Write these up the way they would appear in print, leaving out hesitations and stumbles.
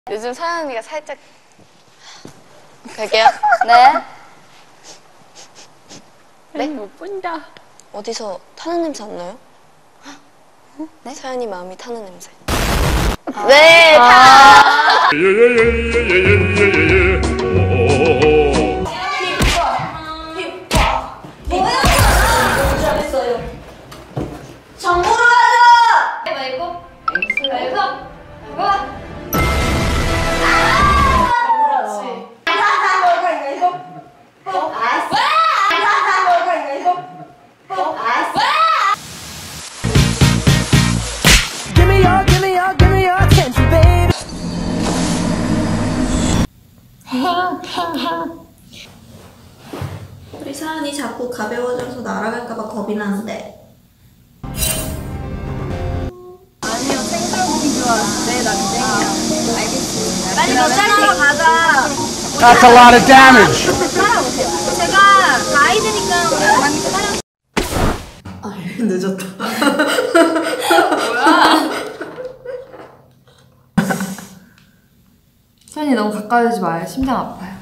요즘 서연 언니가 살짝 갈게요. 네. 네? 못 본다. 어디서 타는 냄새 안 나요? 네? 서연이 마음이 타는 냄새. 네, 타! 뭐야? 너무 잘했어요. 정보로 가자! 말고 말고 말고 우리 서연이 자꾸 가벼워져서 날아갈까봐 겁이 나는데. 아니요 생선이 좋아하는데 나 그냥이야. 알겠습니다. 빨리 너 따라러 가자. That's a lot of damage. 따라오세요. 제가 가이드니까 우리 많이 따라. 아, 늦었다. 뭐야? 서연이 너무 가까이 오지 마요. 심장 아파요.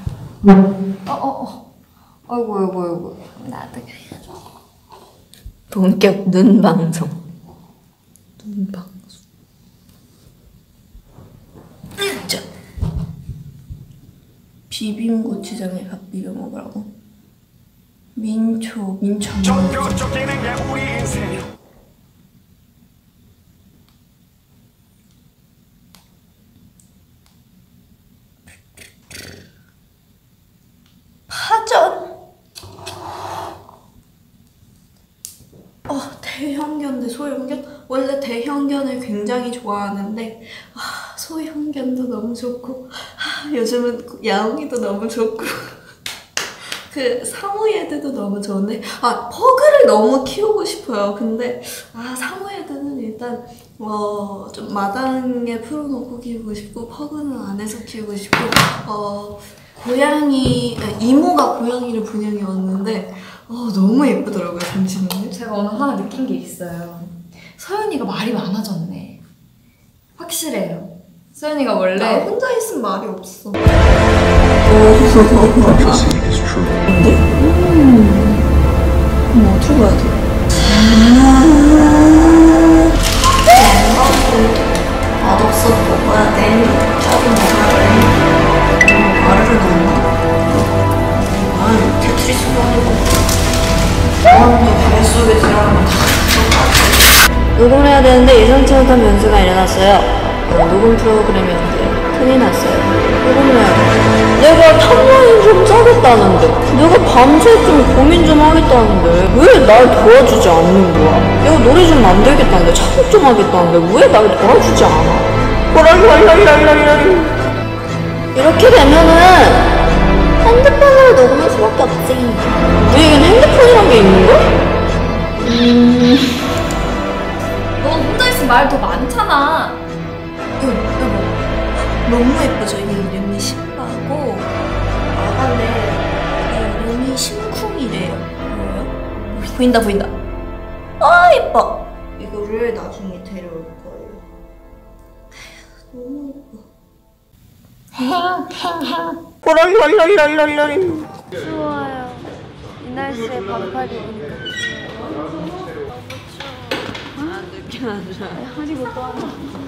아이고. 나도 본격 눈 방송. 눈 방송. 자. 비빔고추장에 밥 비벼 먹으라고. 민초. 쫓기는 게 우리 인생. 파전. 대형견 대 소형견? 원래 대형견을 굉장히 좋아하는데 소형견도 너무 좋고 요즘은 야옹이도 너무 좋고 그 사모예드도 너무 좋은데 퍼그를 너무 키우고 싶어요. 근데 사모예드는 일단 좀 마당에 풀어놓고 키우고 싶고 퍼그는 안에서 키우고 싶고 이모가 고양이를 분양해왔는데 너무 예쁘더라고요. 잠시만요. 제가 오늘 하나 느낀 게 있어요. 서연이가 말이 많아졌네. 확실해요. 서연이가 원래 나 혼자 있으면 말이 없어. 어떻게 봐야 돼? 맛없어 먹어야 돼. 짜고 먹어야 돼. 가루를 넣나? 테트리스도 아니고. 뱃속에 들어가면 다 녹음을 해야 되는데 예상치 못한 변수가 일어났어요. 녹음 프로그램이었는데 큰일 났어요. 녹음을 해야 돼. 내가 탑라인 좀 짜겠다는데, 내가 밤새 좀 고민 좀 하겠다는데 왜 날 도와주지 않는 거야? 내가 노래 좀 만들겠다는데, 작곡 좀 하겠다는데 왜 날 도와주지 않아? 이렇게 되면은 핸드폰으로 녹음할 수밖에 없지. 우리에겐 핸드폰이란 게 있는 거야? 너 혼자 있으면 말 더 많잖아. 여보, 너무 예쁘죠? 이 이름이 신바고 아가네 이름이 심쿵이래요. 뭐예요? 보인다. 예뻐. 이거를 나중에 데려올 거예요. 너무 예뻐. 추워요. 이 날씨에 반팔 입으니까. 그리고 또 하나.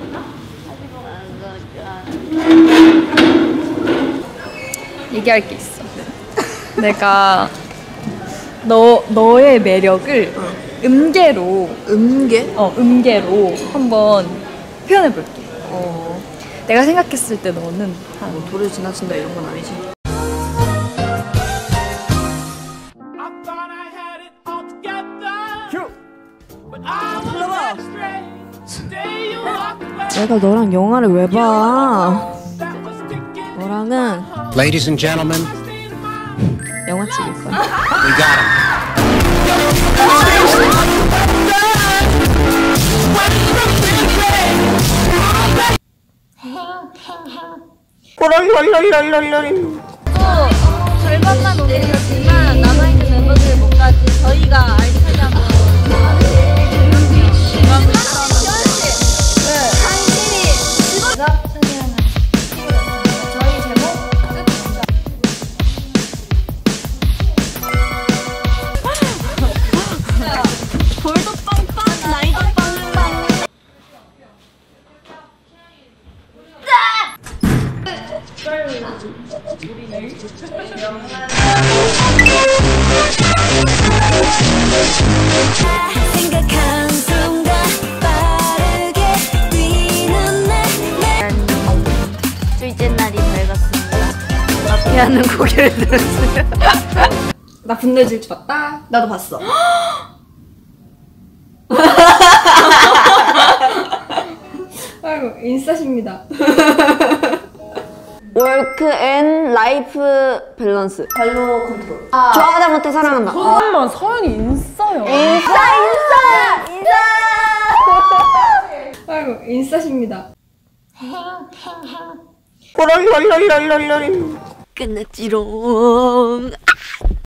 얘기할 게 있어. 내가 너의 매력을 음계로 음계로 한번 표현해볼게. 내가 생각했을 때 너는 도를 지나친다 이런 건 아니지? 내가 너랑 영화를 왜 봐? 너랑은 Ladies and gentlemen, 영화 찍을 거야. we got him. 절반만 옮겨졌지만 남아있는 멤버들의 뭔가지 저희가 알차게 한번 생각한 순간 빠르게 뛰는 내 둘째 날이 밝았습니다. 마피아는 고개를 들었어요. 나 분노의 질주 봤다. 나도 봤어. 아이고 인싸십니다. 워크 앤 라이프 밸런스. 발로 컨트롤. 좋아하다 못해 사랑한다. 잠깐만, 서연이 인싸요. 아이고 인싸십니다. 롤롤롤롤롤. 끝났지롱.